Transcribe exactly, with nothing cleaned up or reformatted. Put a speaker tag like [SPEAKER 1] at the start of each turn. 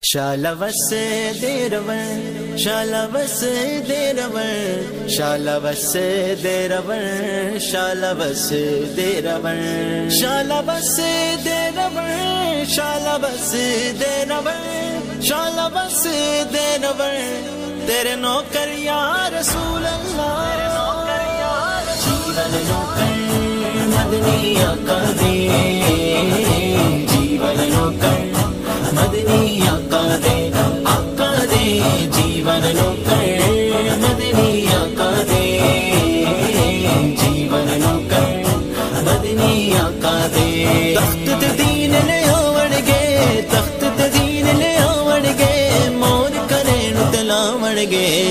[SPEAKER 1] شالا وسے دیرون شالا وسے دیرون شالا وسے دیرون شالا وسے دیرون شالا وسے دیرون شالا وسے دیرون شالا وسے دیرون تیرے نوکر یا رسول اللہ جیون نوکر مدنی آقا دے جیون نوکر مدنی آقا دے آقا دے جیون نوکر مدنی آقا دے جیون نوکر مدنی آقا دے تخت تے دین لے آوڑ گے تخت تے دین لے آوڑ گے مور کرے نو تلاوڑ گے